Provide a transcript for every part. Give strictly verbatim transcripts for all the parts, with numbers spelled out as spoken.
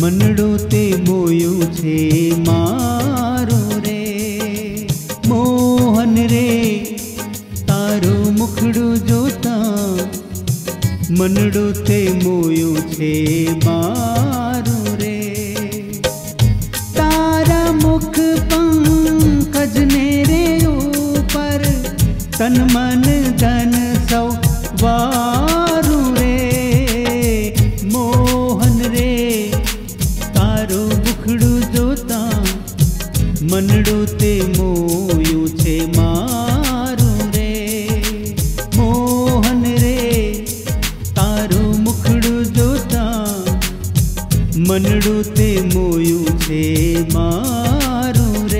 मनड़ो ते मोयूं छे मारो रे। मोहन रे तारो मुखड़ो जोता मनड़ो ते मोयूं छे मारो रे। तारा मुख पंकज ने रे ऊपर तन मन धन सौ वारू रे। मोहन रे तारो मुखड़ो जोता मनड़ो ते मोयूं छे मारो रे। मोहन रे तारो मुखड़ो जोता मनड़ो ते मोयूं छे मारो रे।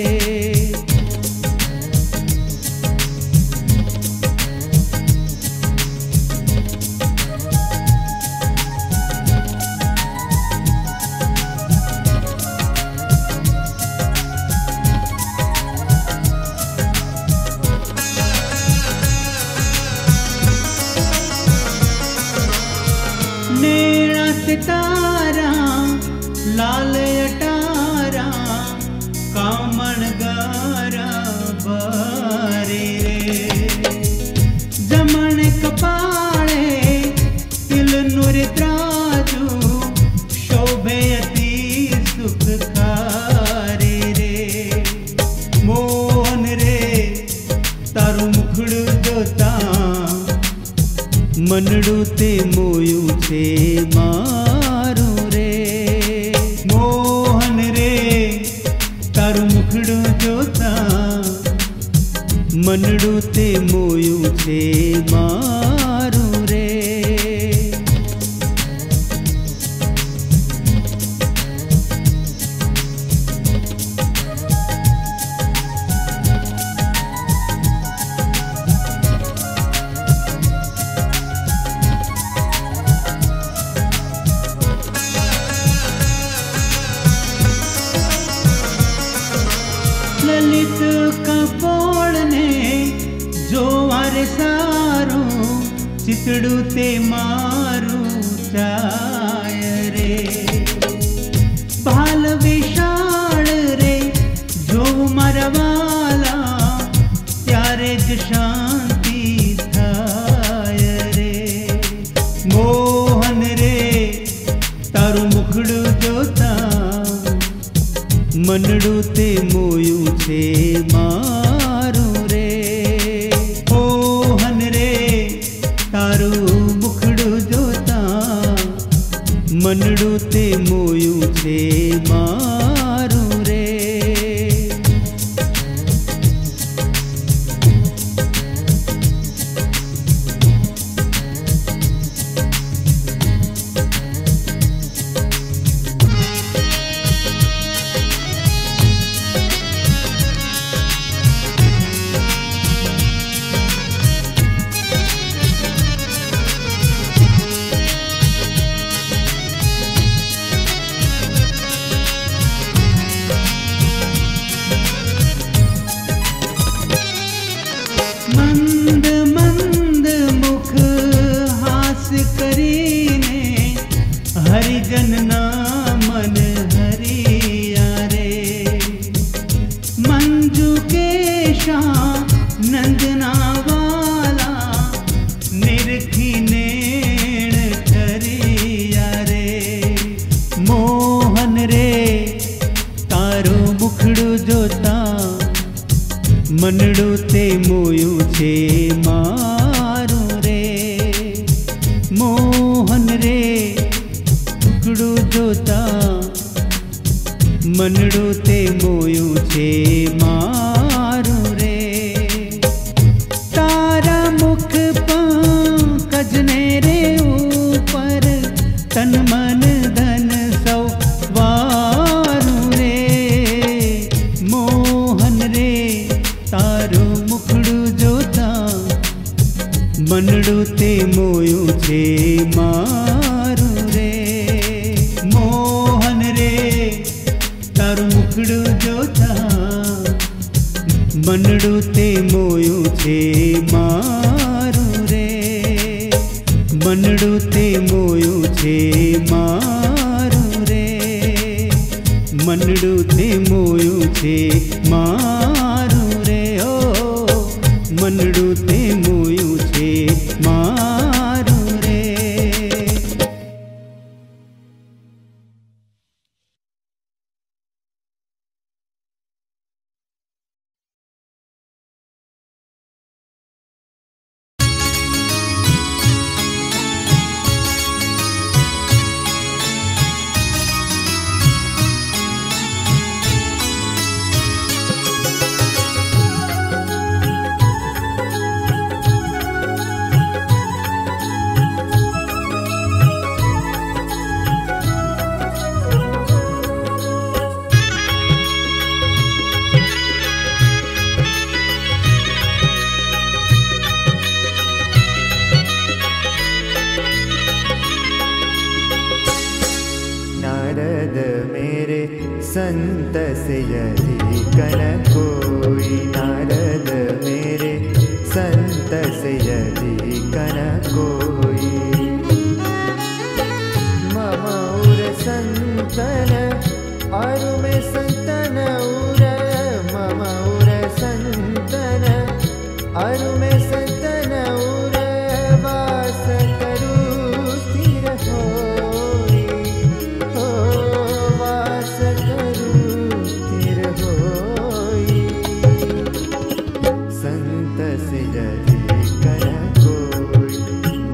नेड़ा सितारा लाल अटारा कामण गारा बारे रे। जमण कपाळे तिल नुर त्राजू शोभे अति सुख खारे रे। मोहन रे तारू मुखड़ो जोता मनड़ो ते मोयूं छे मारो रे। मोहन रे तारू मुखड़ो जोता मनड़ो ते मोयूं छे मारो रे। ललित कपोल ने जो वारे सारो चितड़ू ते मारू चाय रे। भाल विशाल रे जो मरवाला त्यारे ज शांति थाय रे। मोहन रे तारू मुखड़ो जोता मनड़ो ते मोयूं छे मारो रे। मोहन रे तारो मुखड़ो जोता मनड़ो ते मोयूं छे मारो रे। मंद मंद मुख हास करीने हरिजन ना मन हरिया रे। मंजू के शाह नंदना वाला निरखी नेण ठरिया रे। मोहन रे तारो मुखड़ो जोता मनड़ो ते मोयूं छे मारो रे। मोहन रे मुखड़ो जोता मनड़ो ते मोयूं छे मारो रे। तारा मुख पंकज ने रे ऊपर तन मन धन सौ वारू रे। मोहन रे तारो मुखड़ो जोता मनड़ो ते मोयूं छे मारो रे। मोहन रे तारो मुखड़ो जोता मनड़ो ते मोयूं छे मारो रे। मनड़ो ते मोयूं छे मारो रे। मनडू थे मोयू छे मारू रे ओ मनडू थे मोयू छे मारू रे। नारद मेरे संत से यदि कन कोई, नारद मेरे संत से यदि कन कोई। मम उर संतन अरु में संतन उर, मम उर संतन अरु में संतन उर, वास करू स्थिर होई, हो वास करू स्थिर होई। संत से यदि कन कोई,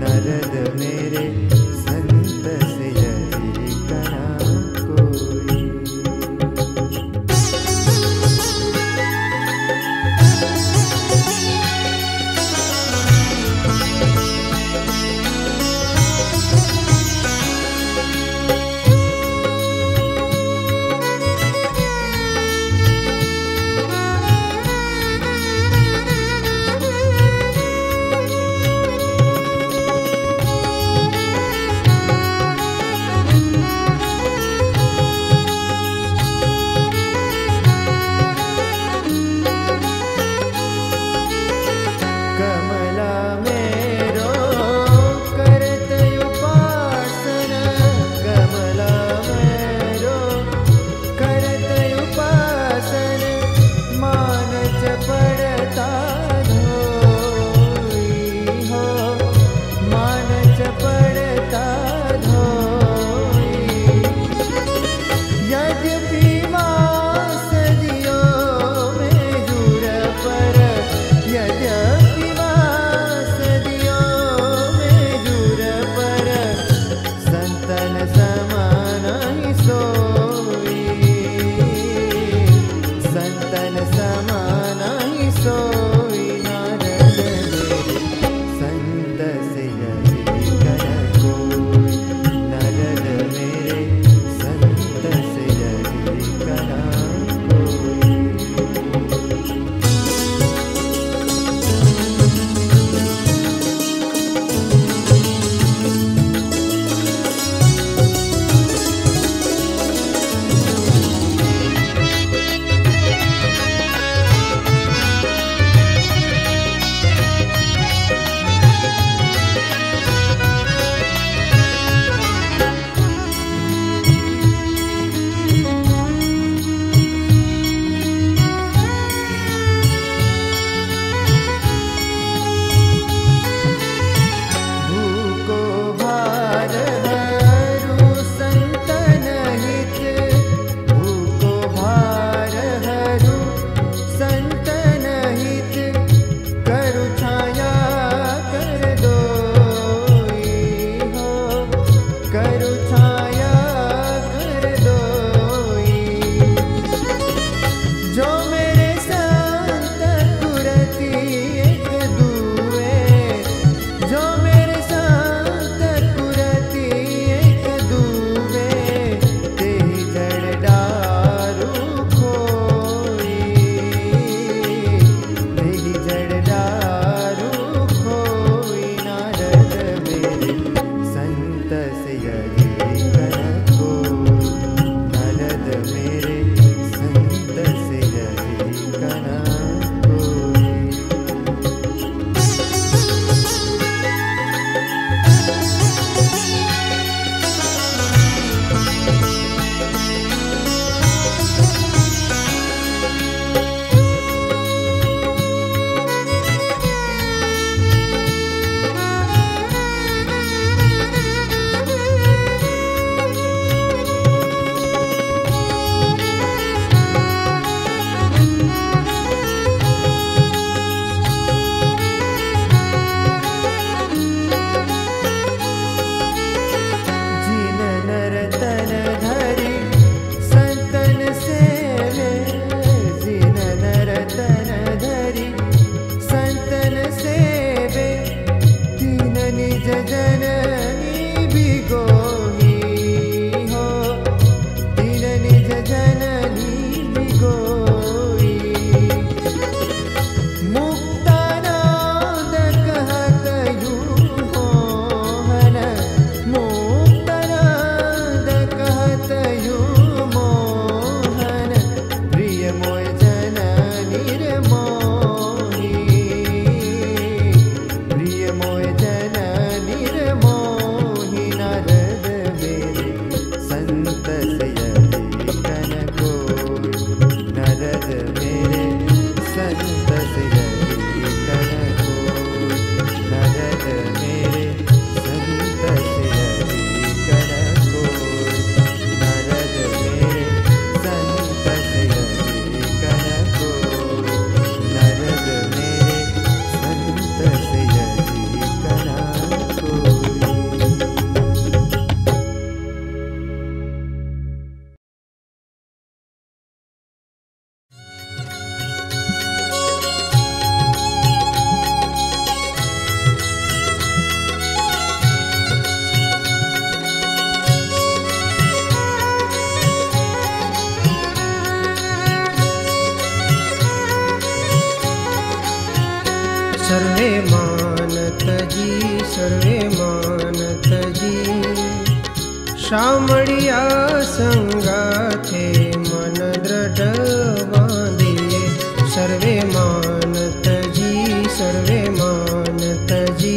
શામળિયા સંગાથે મન દ્રઢ બાંધીએ સર્વે માનતજી સર્વે માનતજી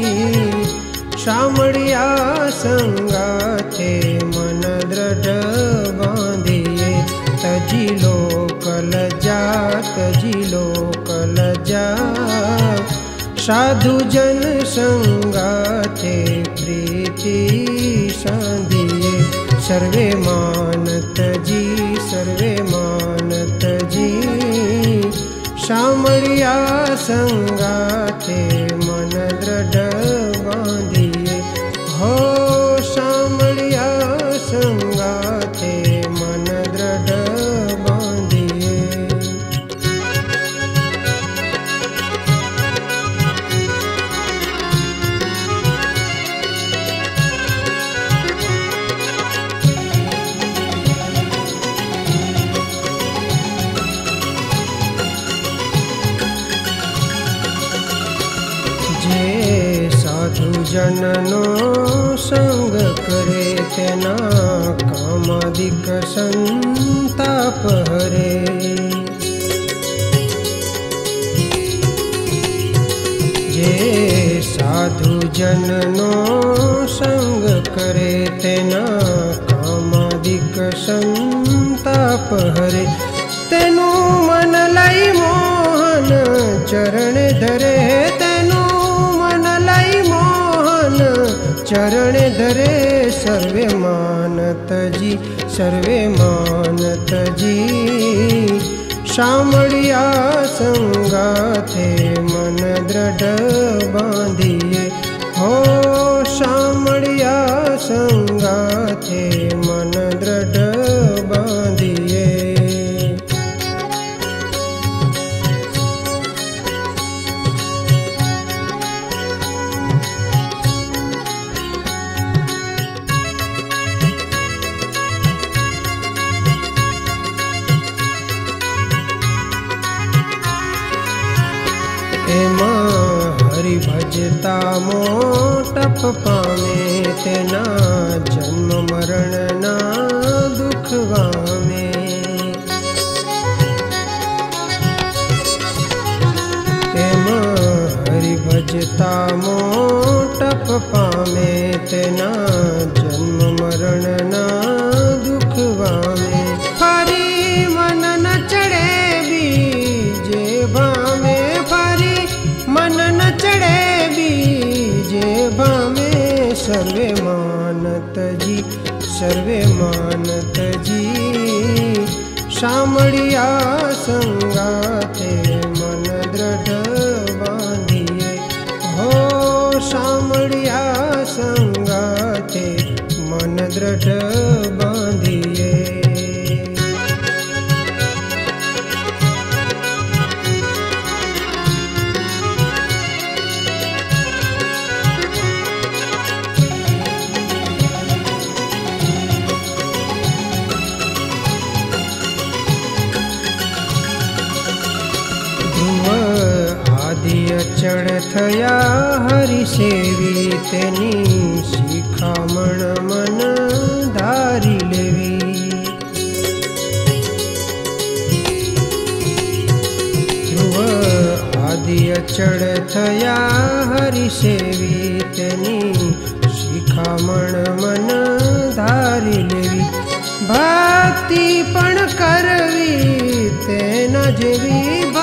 શામળિયા સંગાથે મન દ્રઢ બાંધીએ તજી લોકલ જા તજી લોકલ જા साधु जन संगाथे प्रीति सांधिए सर्वे मानत जी सर्वे मानत जी शामळिया संगाथे मन दृढ़ बांधिए हो शामळिया संगाथे मन दृढ़ बांधिए साधु जननो संग करे तेना कामादिक संताप हरे जे साधु जननो संग करे तेना कामादिक संताप हरे तेनु मन लाई मोहन चरण धरे तेनु चरण धरे सर्वे मानत जी सर्वे मानत जी शामळिया संगाथे मन दृढ़ बांधिए हो शामळिया संगाथे मन दृढ़ बांधिए हरि भजता मोटप पामे तेना जन्म मरण ना दुख वामे एमा हरि भजता मोटप पामे तेना जन्म मरण ना दुख वामे हरि मन न चढ़े बीजे भामे मन न चढ़े बीजे भामे सर्वे मानत जी सर्वे मानत जी शामळिया संगाथे मन दृढ़ बांधिए हो शामळिया संगाथे मन दृढ़ बांधिए चढ़ थया हरि सेवी तेनी शिखामण मन धारी लेवी ध्रुव आदि चढ़ थया हरि सेवी तेनी शिखामण मन धारी लेवी भक्ति पण करवी तेना जेवी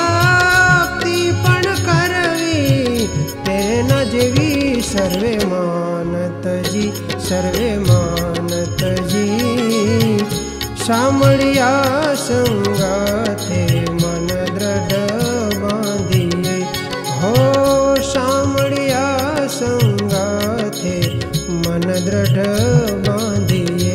जेवी सर्वे मानत जी सर्वे मानत जी शामळिया संगाथे मन दृढ़ बांधिए हो शामळिया संगाथे मन दृढ़ बांधिए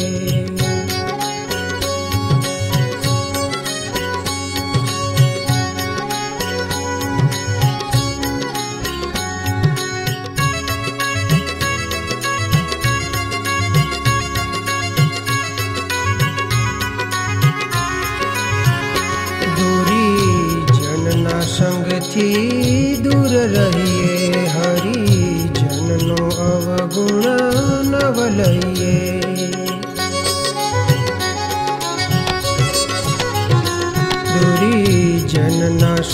संग थी दूर रहिए हरि जननो अवगुण नव लइए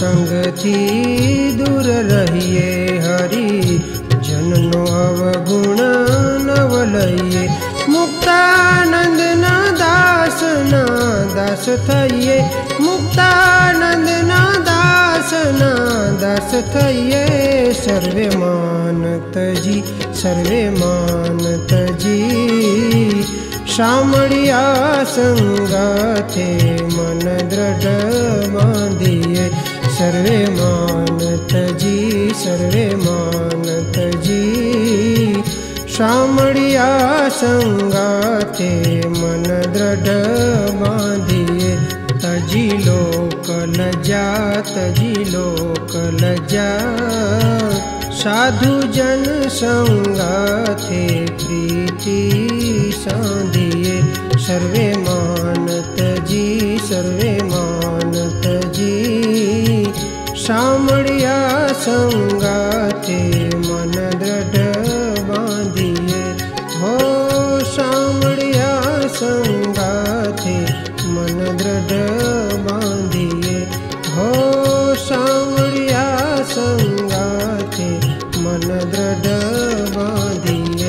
સંગથી દૂર રહીએ હરિ જનનો અવગુણ નવ લઈએ મુક્તાનંદના દાસના દાસ થઈએ મુક્તાનંદના દાસના દાસ થઈએ સર્વે માનતજી સર્વે માનતજી શામળિયા સંગાથે મન દ્રઢ બાંધીએ સર્વે માનતજી સર્વે માનતજી શામળિયા સંગાથે મન દ્રઢ બાંધીએ તજી લોક લજા તજી લોક લજા साधु जन संगाथे प्रीति सांधिए सर्वे मानत जी सर्वे मानत जी शामळिया संगाथे मन दृढ़ बांधिए हो शामळिया संगाथे मन दृढ़ बांधिए हो शामळिया संगाथे मन दृढ़ बांधिए।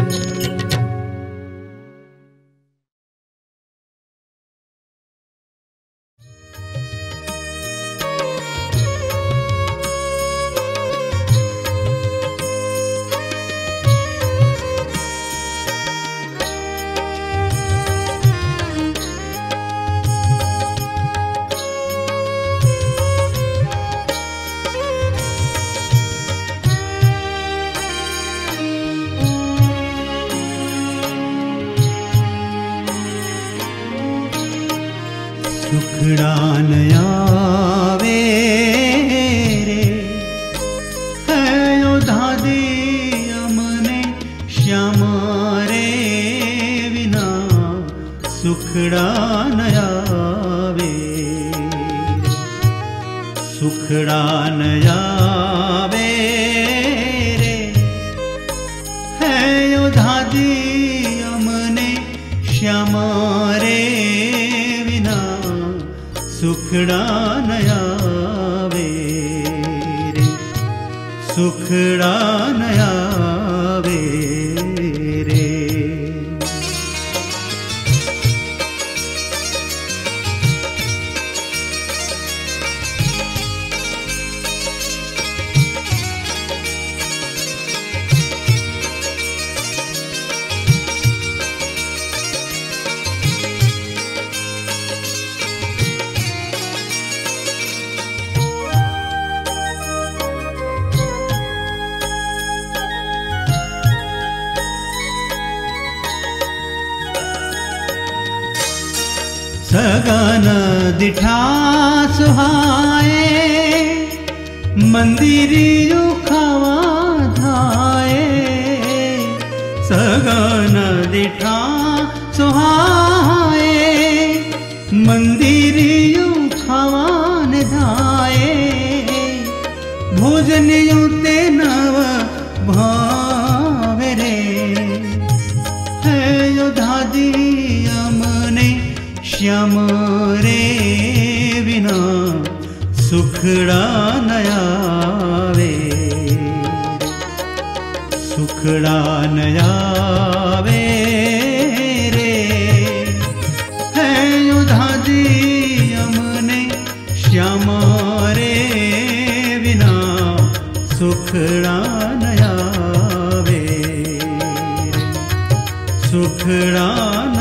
सुखड़ान आवे रे है योधादी अमने श्याम रे विना सुखड़ान आवे सुखड़ान आवे रे है योधादी अमने श्याम रे सुखड़ा न आवे रे सुखड़ा न आवे रे। सगन दिठा सुहाए मंदिरियो खावा धाए सगन दिठा सुहाए मंदिरियो खावान धाए भोजनियो ते नव भावे रे है योधादी अमने श्याम रे विना सुखड़ा न आवे सुखड़ा न आवे रे है योधादी अमने श्याम रे विना सुखड़ा न आवे सुखड़ा न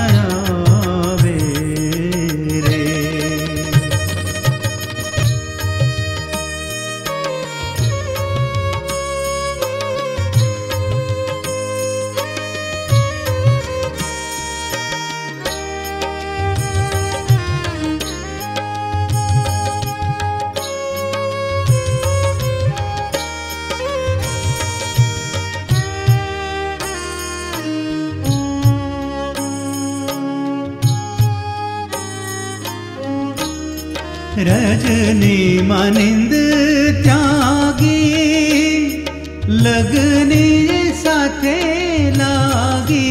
रजनी मानिंद त्यागी लगनी साथे लागी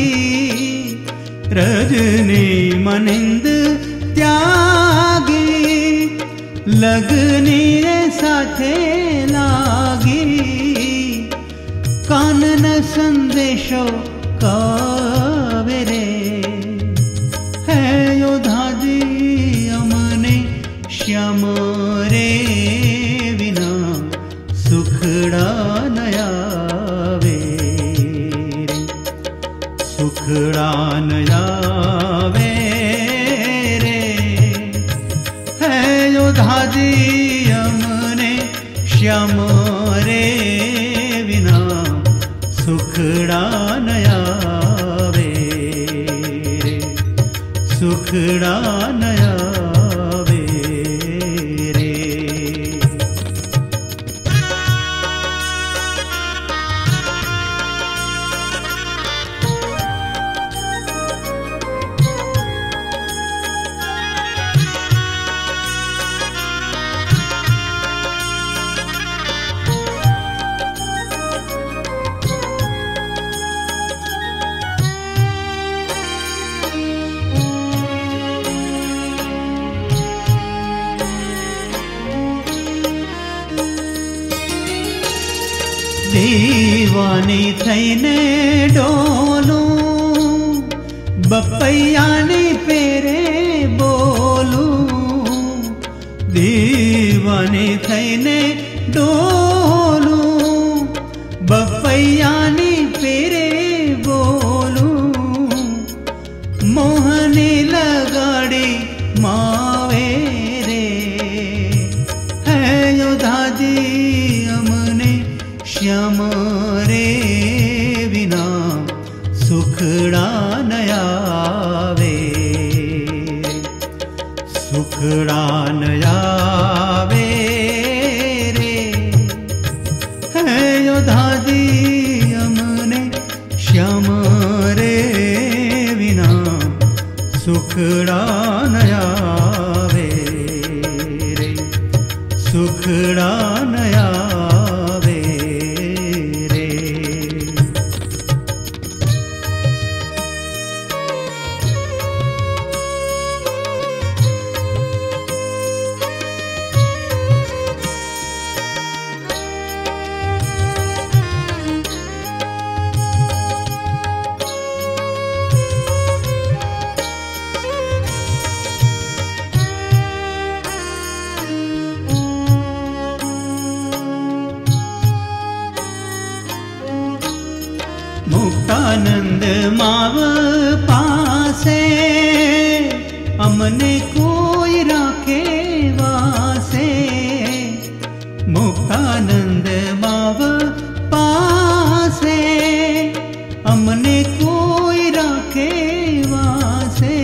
रजनी मानिंद त्यागी लगनी रे साथे लागी कानन संदेशो कावे रे है योधाजी अमने श्याम रे विना सुखड़ा नया वे सुखड़ा नया वे रे है योधाजी अमने श्याम रे विना सुखड़ा नया वे सुखड़ा नया वे रे। दीवानी थईने डोलूं बपैयानी पेरे बोलूं दीवानी थईने डोलूं बपैयानी पेरे बोलूं मोहनी लगाड़ी मावे रे है योधाजी अमने श्याम रे विना सुखड़ा नया वे सुखड़ा नया वे रे है योधाजी अमने श्याम रे विना सुखड़ा नया वे रे सुखड़ा नया मुक्तानंद माव पासे अमने कोई राखे वासे मुक्तानंद माव पासे अमने कोई राखे वासे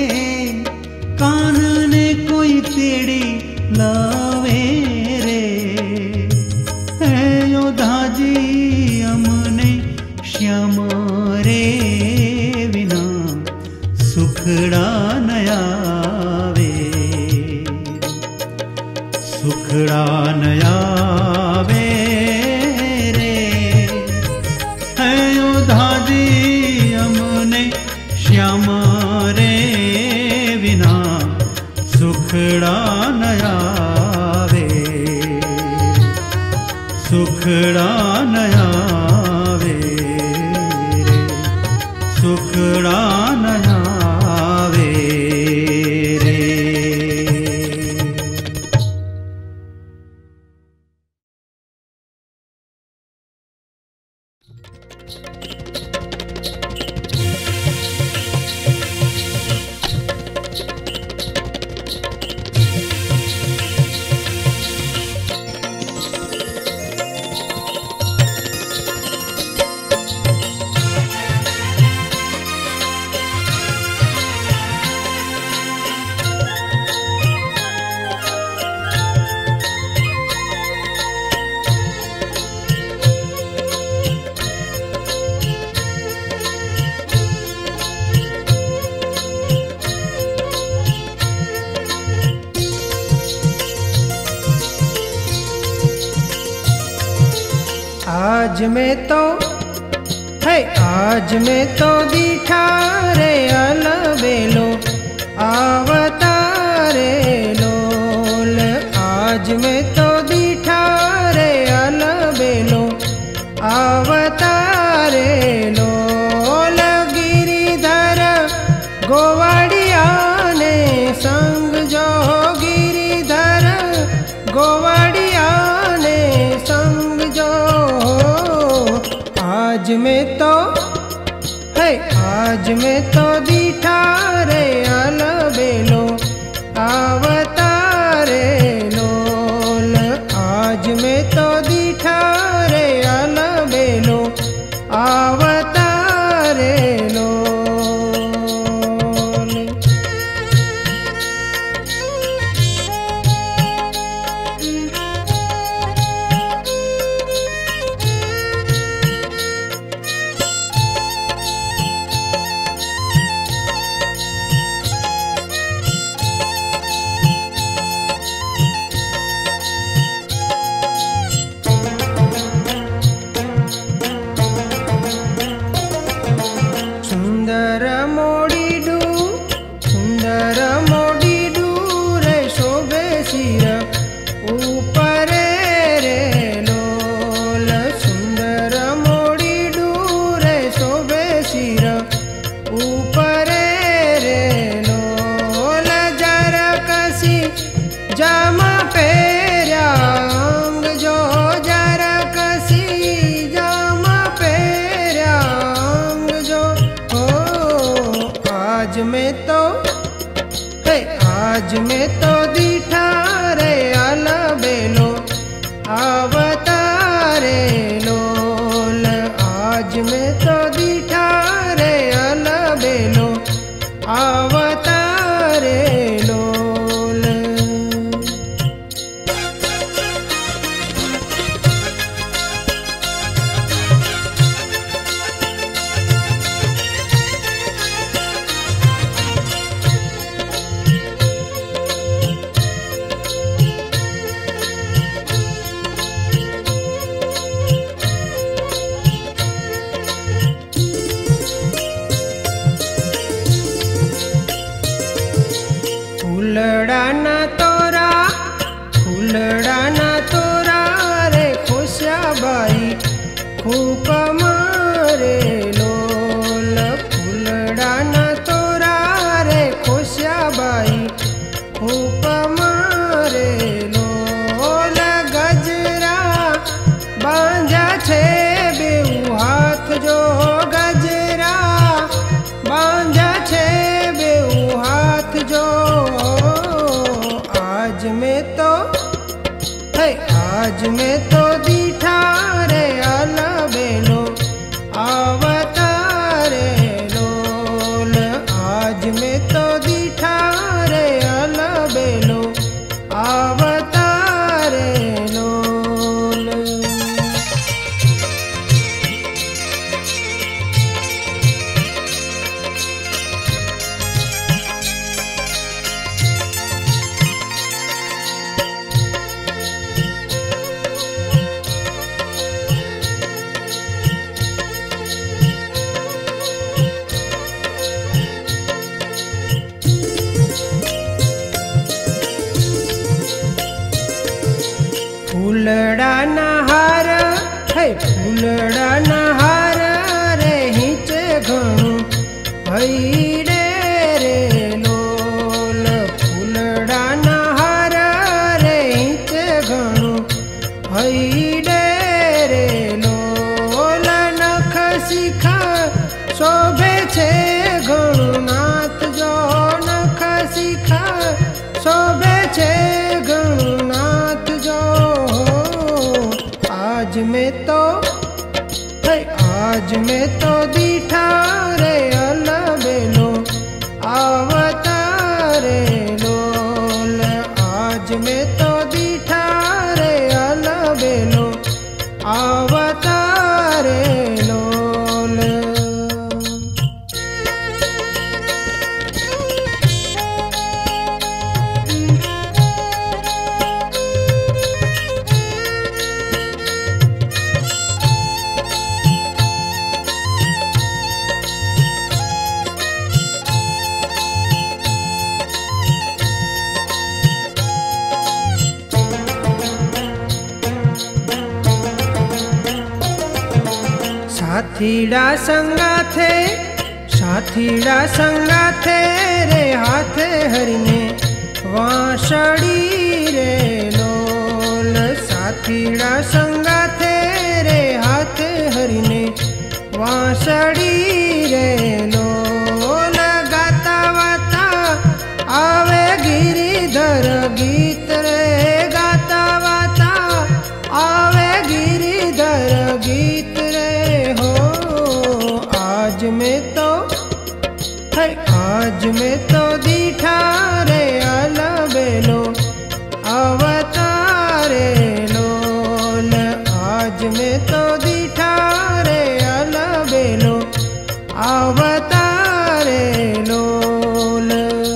कानने कोई तेड़ी लावे रे है योधाजी अमने श्याम रे विना सुखड़ा नया वे सुखड़ा नया वे रे है योधाजी अमने श्याम रे विना सुखड़ा नया वे सुखड़ा नया सुखड़ा नया वे रे। आज में तो है आज में तो दीठा रे अलबेलो आवतारे लोल है आज में तो दीठा रे अलबेलो अवतारे लोल। आज में तो दीठा रे अलबेलो अवतारे लोल। सुंदर मोडीडू सुंदर मोडीडू रे शोभे सिर ऊपरे रे लोल। सुंदर मोडीडू रे शोभे सिर ऊपरे रे लोल। जरा कसी जामा पेर्या अंग जो जरा कसी जामा पेर्या अंग जो। आज में तो है आज में तो दीठा रे अलबेलो अवतारे लोल। आज में तो दीठा रे अलबेलो अवतारे लोल। फूलड़ाना तोरा फूलड़ाना तोरा रे खुशियाबाई खूप मारे लोल। फूलड़ाना तोरा रे खुशियाबाई खूप मारे लोल। गजरा बांजा छे बेऊ हाथ जो गजरा बांजा छे बेऊ हाथ जो। आज में तो है आज में तो दीठा रे अलबेलो अवतारे लोल। आज में तो दीठा रे अलबेलो अवतारे लोल। फूलड़ाना हार है फूलड़ाना हार रे हिंचे घणु भईडे रे लोल। फूलड़ाना हार रे हिंचे घणु भईडे रे लोल। नख शिखा शोभे छे घणु नाथ जो नख शिखा शोभे छे घणु नाथ जो। आज में तो है आज में तो दीठा रे अलबेलो अवतारे लोल। आज में तो दीठा रे अलबेलो अवतारे लोल। साथीड़ा संगाथे साथीड़ा संगाथे रे हाथे हरिने वांसड़ी रे लोल। साथीड़ा संगाथे रे हाथे हरिने वांसड़ी रे आज में तो है आज में तो दीठा रे अलबेलो अवतारे लोल। आज में तो दीठा रे अलबेलो अवतारे लोल।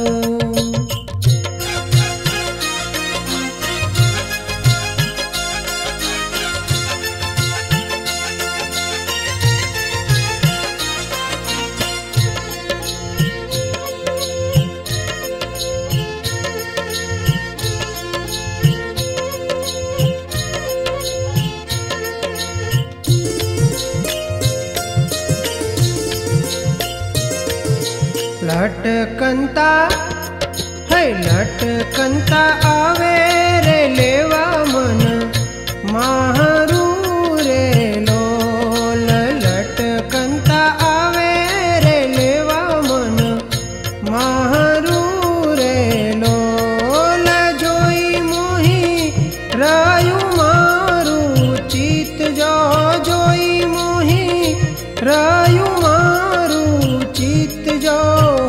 लटकंता है लटकंता आवे रे लेवा मन माहरू रे लोल। लटकंता आवे रे लेवा मन माहरू रे लोल। जोई मोही रायु मारू चित जो जोई मोही रायु मारू चित जो।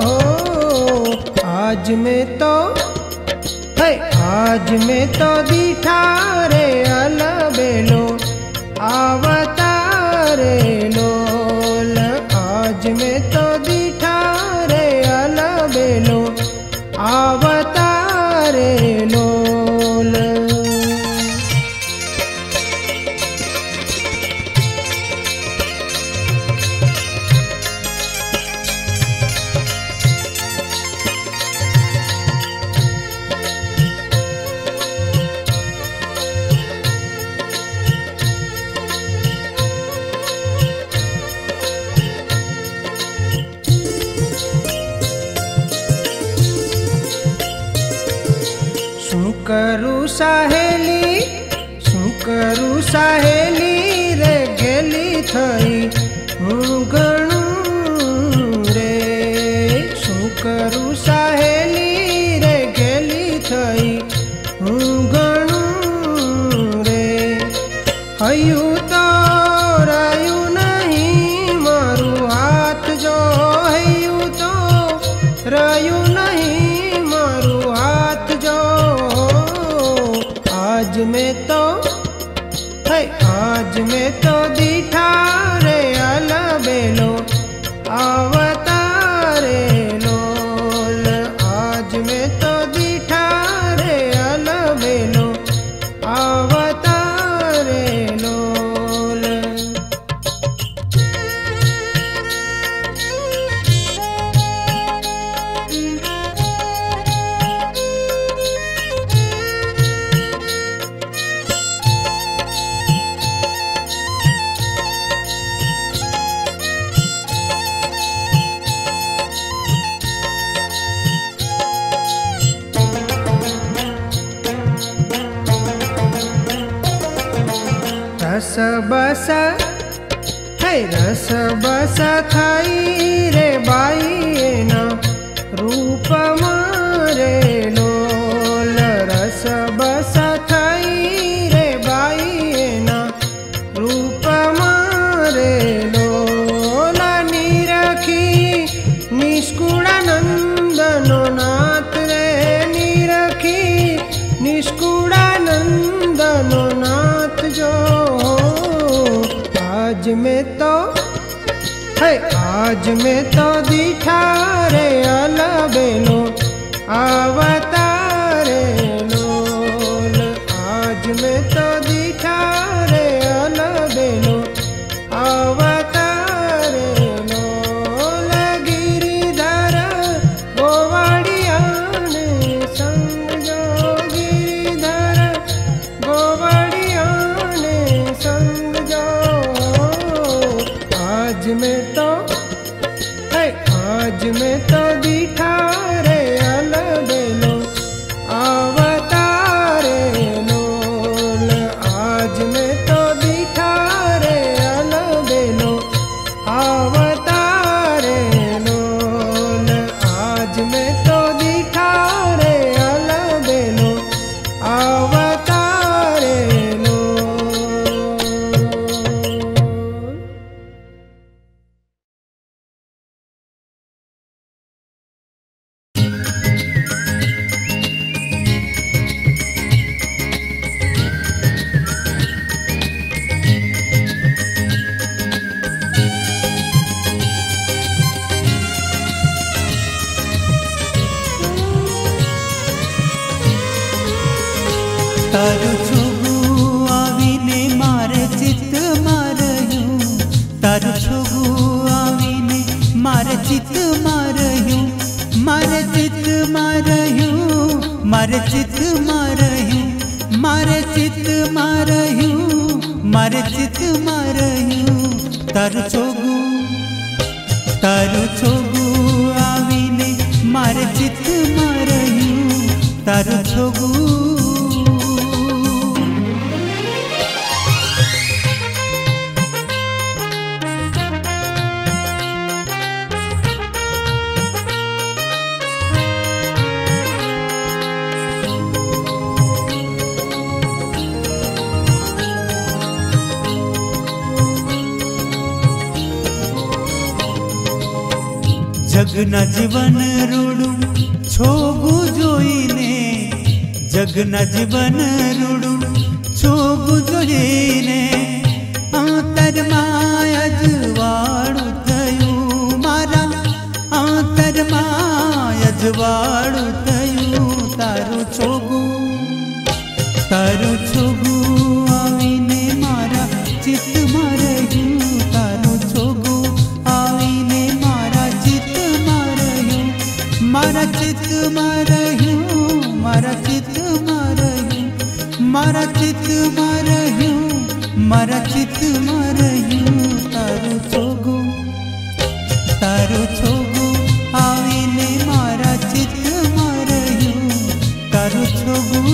आज में तो है आज में तो दीठा रे अलबेलो अवतारे लोल। आज में तो दीठा रे अलबेलो अवतारे लोल। શું કરું સાહેલી શું કરું સાહેલી રે ગેલી થઈ હું ગણું રે। શું કરું સાહેલી રે ગેલી થઈ હું ગણું રે। હયું તો રહ્યું નહીં મારું હાથ જો હયું તો રહ્યું નહીં મારું હાથ જો। आज में तो है आज में तो दीठा रे अलबेलो अवतारे लोल। आज में तो दीठा रे अलबेलो अवतारे लोल। रस बस है रस बस थाई रे बाई एना रूप मारे लोल। रस बस थाई रे बाई एना रूप मारे लोल। निरखी निष्कुड़ानंदनो नाथ रे निरखी निष्कुड़ानंदनो नाथ जो। आज में तो है आज में तो दीठा रे अलबेलो अवतारे लोल। आज में तो दीठा रे अलबेलो अवतारे लोल। गिरिधर गोवाड़िया ने संग जो गिरिधर गोवाड़िया ने संग जो। आज में तो है आज में तो दीठा रे अलबेलो अवतारे लोल। आज में तो दीठा रे अलबेलो अवतारे लोल। आज में तो दीठा रे अलबेलो अवतारे लोल। તારું છોગું આવીને મારે ચિત્તમાં રહ્યું, તારું છોગું આવીને મારે ચિત્તમાં રહ્યું, મારે ચિત્તમાં રહ્યું, મારે ચિત્તમાં રહ્યું, મારે ચિત્તમાં રહ્યું, મારે ચિત્તમાં રહ્યું. તારું છોગું તારું છોગું આવીને મારે ચિત્તમાં રહ્યું, તારું છોગું. જગના જીવન રૂડું છોગું જોઈને, જગના જીવન રૂડું છોગું જોઈને આંતરમાં અજવાળું થયું, મારા આંતરમાં અજવાળું થયું. તારું છોગું તારું છોગું આવીને મારા ચિત્તમાં રહ્યું, તારું છોગું આવીને મારા ચિત્તમાં રહ્યું, મારા ચિત્તમાં રહ્યું, મારા ચિત્તમાં રહ્યું, મારા ચિત્તમાં રહ્યું, મારા ચિત્તમાં રહ્યું. તારું છોગું તારું છોગું આવીને મારા ચિત્તમાં રહ્યું, તારું છોગું.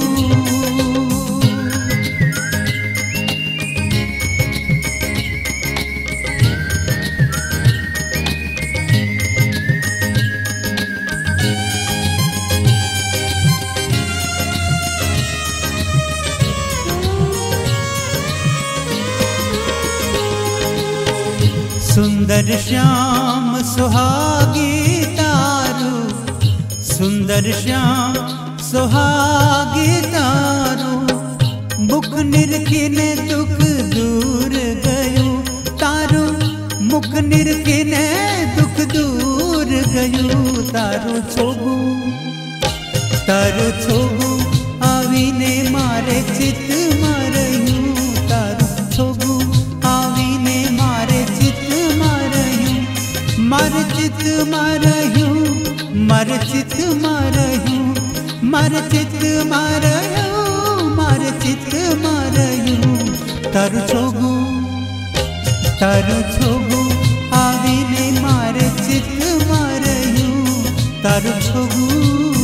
સુંદર શ્યામ સુહાગી તારું, સુંદર શ્યામ સુહાગી તારું, મુખ નિરખીને દુઃખ દૂર ગયું, તારું મુખ નિરખીને દુઃખ દૂર ગયું. તારું છોગું તારું છોગું આવીને મારે ચિત્તમાં રહ્યું, તારું છોગું આવીને મારે ચિત્તમાં રહ્યું, મારે ચિત્તમાં રહ્યું, મારે ચિત્તમાં રહ્યું, મારે ચિત્તમાં રહ્યું, મારે ચિત્તમાં રહ્યું. તારું છોગું તારું છોગું આવીને મારે ચિત્તમાં રહ્યું, તારું છોગું.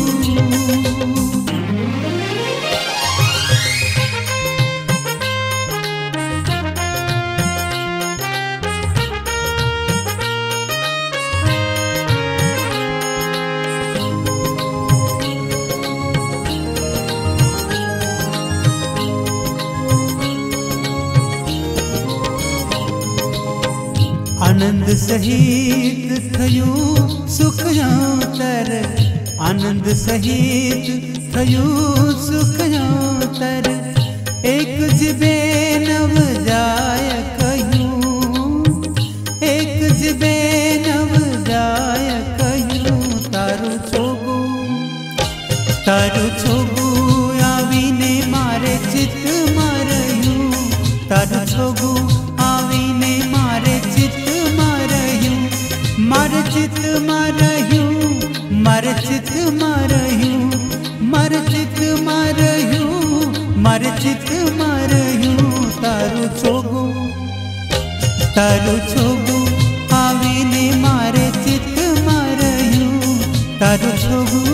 આનંદ સહિત થયું સુખ યાતર, આનંદ સહિત થયું સુખ યાતર, એક જીવે નવ જાય કહ્યું, એક જીવે નવ જાય કહ્યું. તારું છોગું તારું છોગું આવીને મારે ચિત્તમાં રહ્યું, તારું છોગું આવીને મારે ચિત્તમાં રહ્યું, મારે ચિત્તમાં રહ્યું, મારે ચિત્તમાં રહ્યું, મારે ચિત્તમાં રહ્યું, મારે ચિત્તમાં રહ્યું. તારું છોગું તારું છોગું આવીને મારે ચિત્તમાં રહ્યું, તારું છોગું.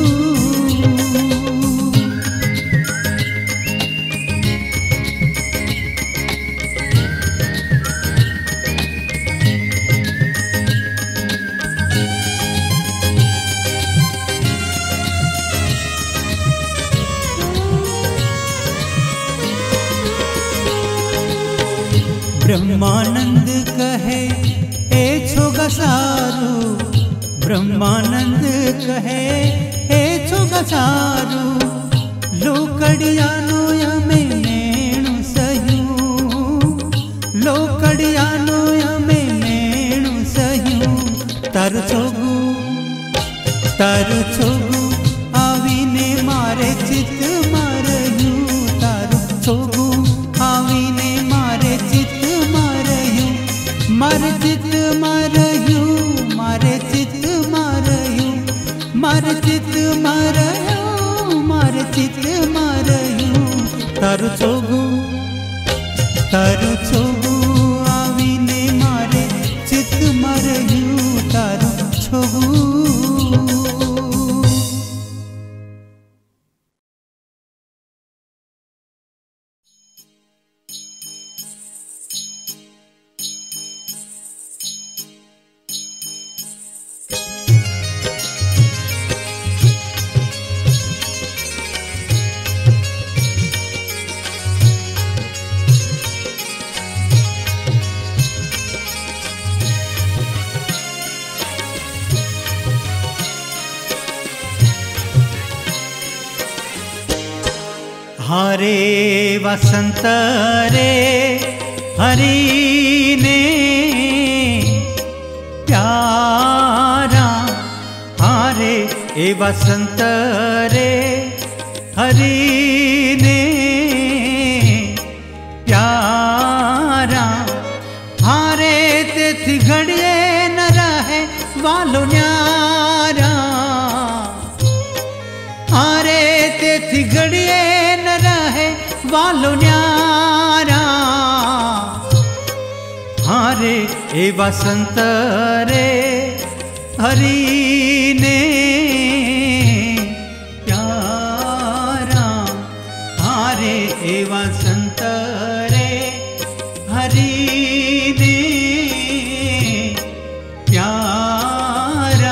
બ્રહ્માનંદ કહે એ છોગા સારું, બ્રહ્માનંદ કહે એ છોગા સારું, લોકડિયાનું અમે મેણું સહ્યું, લોકડિયાનું અમે મેણું સહ્યું. તારું છોગું તારું છોગું આવીને મારે ચિત્તમાં રહ્યું, मारे चित मारयो मारे चित मारयो तारू छोगू तारू छोगू आवीने मारे चित मारयो तारू छोगू। हरे वसंत रे हरि ने प्यारा हरे ए वसंत रे हरि ने प्यारा हारे तेथी घड़िए न रहे वालो न्यारा हारे तेथी घड़िए वालो न्यारा हारे ए वसंत रे हरि ने प्यारा हारे ए वसंत रे हरि ने प्यारा।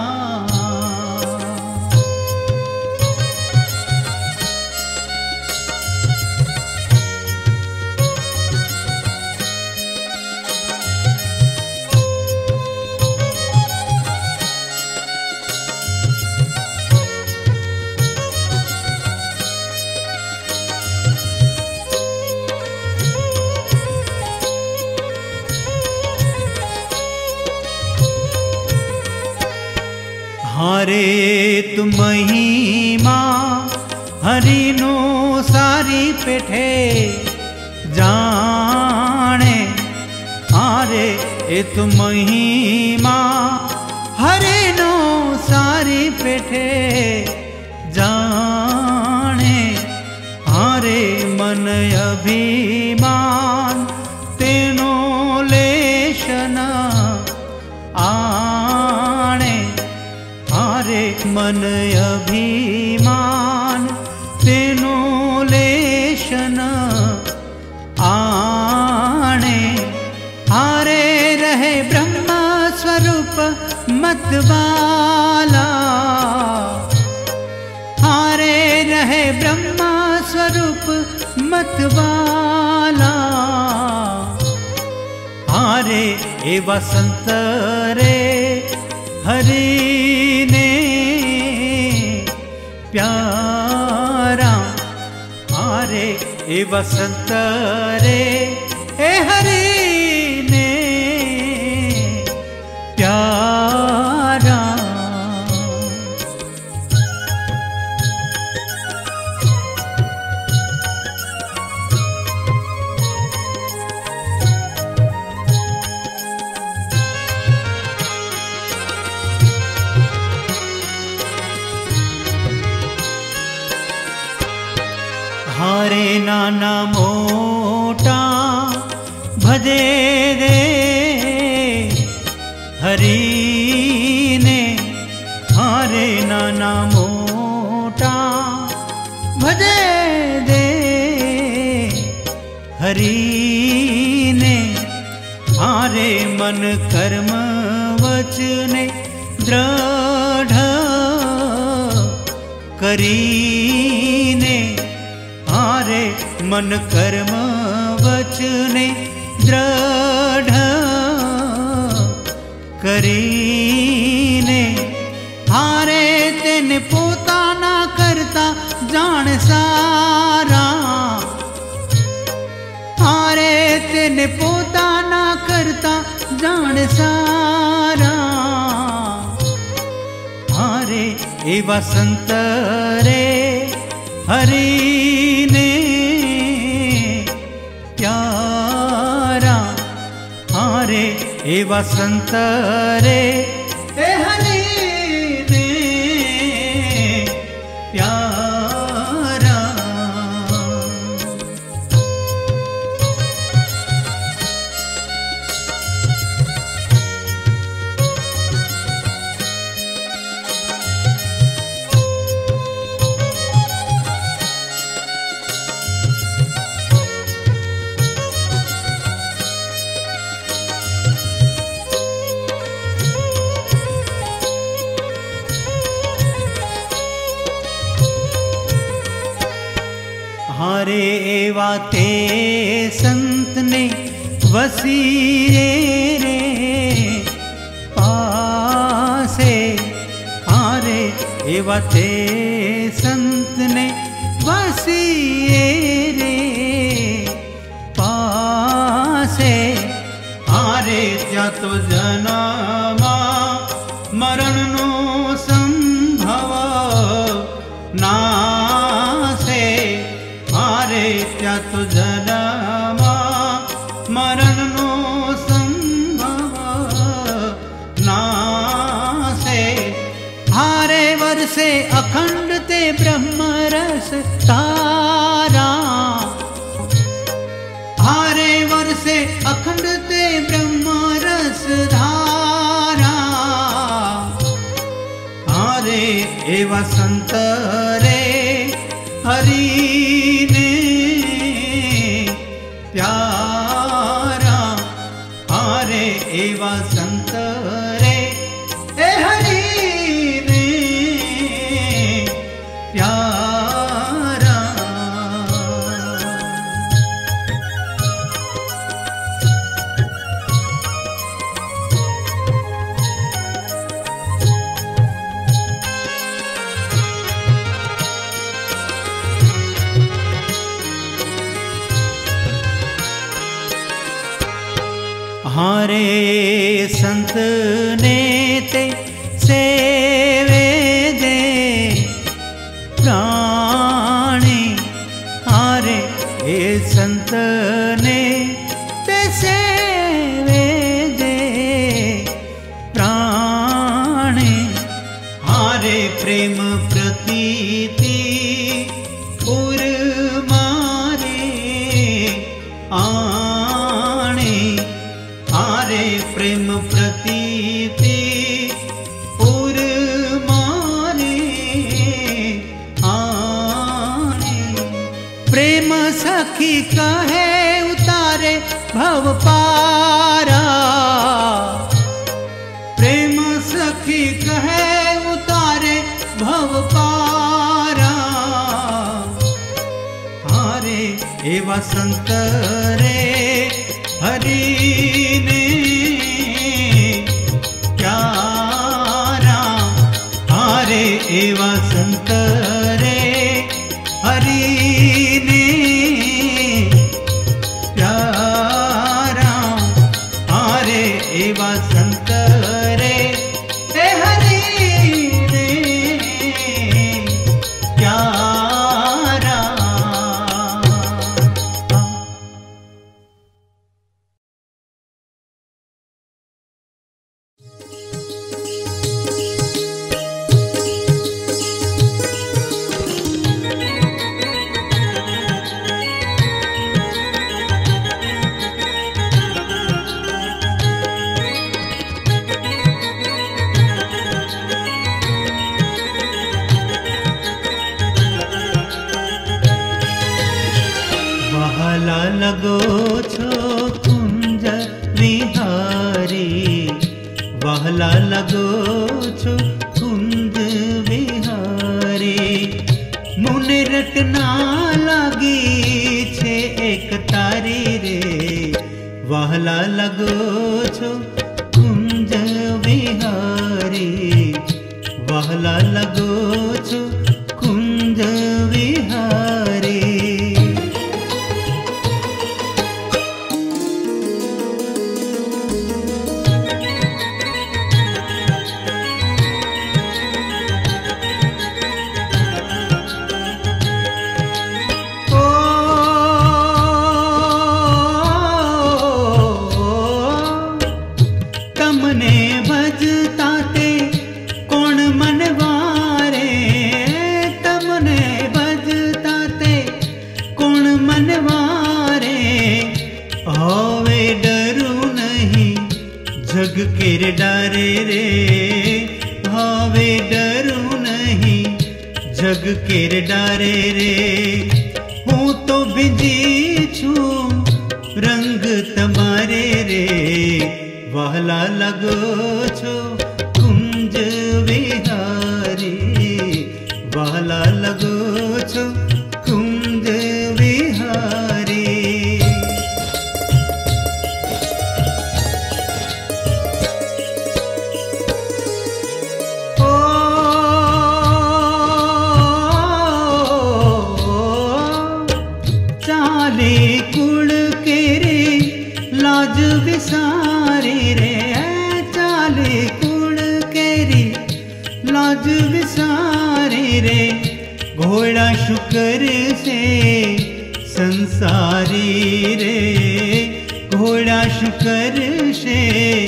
हरे तुम महिमा हरि नो सारी पेठे जाने हरे ए तुम महिमा हरि नो सारी पेठे जाने हरे मन अभिमान तेनो लेशन आणे हारे मन अभिमान तेनो लेशन आणे हारे रहे ब्रह्म स्वरूप मतवाला हारे रहे ब्रह्म स्वरूप मतवाला हारे ए वसंत रे हरि ने प्यारा हारे ए वसंत रे ए हरि ने प्यारा। हारे नाना मोटा भजे दे हरि ने हारे नाना मोटा भजे दे हरि ने हारे मन कर्म वचने दृढ़ करीने हारे मन कर्म वचने दृढ़ करीने हारे तेने पोताना करता जान सारा हारे तेने पोताना करता जान सारा हारे ए वसंत रे हरि ने प्यारा हारे ए वसंत रे ए हरि ने एवा ते संत ने वसीरे रे पासे आरे एवा ते संत ने वसीरे रे पासे आरे त्या तो जन्मा मरण नो संभव नासे आरे त्या तो जन्मा मरण नो संभव नासे हारे वर्षे अखंड ते ब्रह्म रस तारा हारे वर्षे अखंड ते ब्रह्म रस धारा हारे एवा संत रे हरि ने प्यारा हारे एवा संत रे ए हरि ने प्यारा। हारे संत ने ते सेवे दे प्राणी हारे ए संत ने ते सेवे दे प्राणी हारे प्रेम प्रतीति उर मारे आणे हारे प्रेम प्रतीति उर मारे आने प्रेम सखी कहे उतारे भव पारा प्रेम सखी कहे उतारे भव पारा हारे एवा संत रे हरि ने प्यारा हारे एवा संत रे हरि ने प्यारा हारे एवा संत रे ए हरि ने प्यारा। वहला लगो छो कुंज विहारी वहला लगो छो कुंज विहारी मुने रटना लागी छे एक तारी रे वहला लगो छो कुंज विहारी वहला लगो छो कुंज विहारी। जग केरे डारे रे हावे डरू नहीं जग केरे डारे रे हूँ तो बिजी छू रंग तमारे रे वहला लगो छो कुंज विहारी वहला लगो छो कुंज विहारी। लाज विसारे रे घोड़ा शुक्र से संसारी रे घोड़ा शुक्र से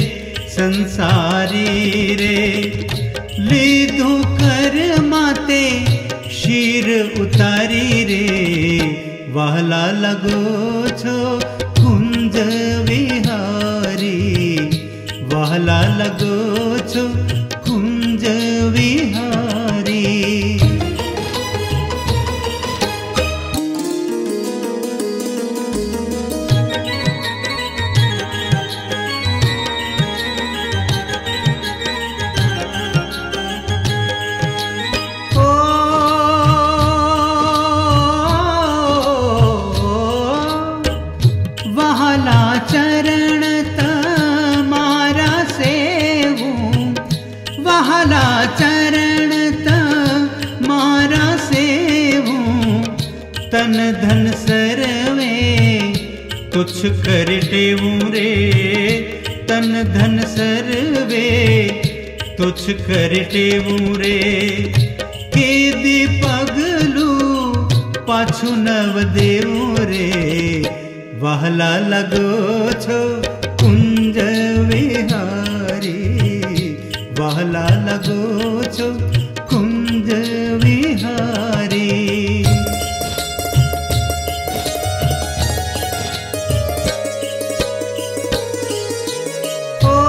संसारी रे लीधो कर माते शीर उतारी रे वहला लगो छो कुंज विहारी वहला लगो छो कुंज विहारी। चरण तमारा सेवूं वहला चरण तमारा सेवूं तन धन सर्वे तुच्छ कर देवूं रे तन धन सर्वे तुच्छ कर देवूं रे केदी पगलू पाछू नव देवूं रे वहला लगो छो कुंज विहारी वहला लगो छो कुंज विहारी। ओ,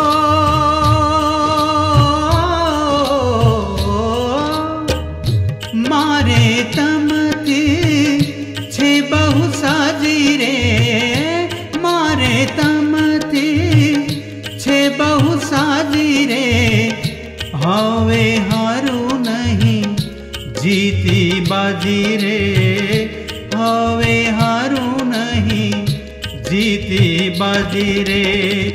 मारे तमती छे बहु साजी रे मारे तमती छे बहु साजी रे हावे हारू नहीं जीती बाजी रे हावे हारू नहीं जीती बाजी रे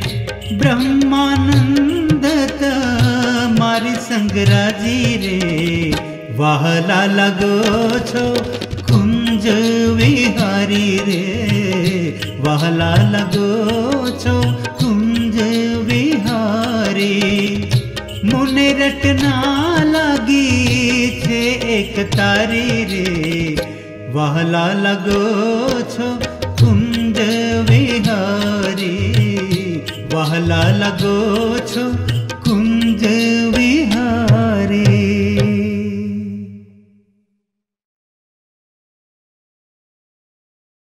ब्रह्मानंद मारी संगराजी रे वहला लगो छो कुंज विहारी रे वहला लगो छो कुंज विहारी। मुने रटना लगी छे एक तारी रे वहला लगो छो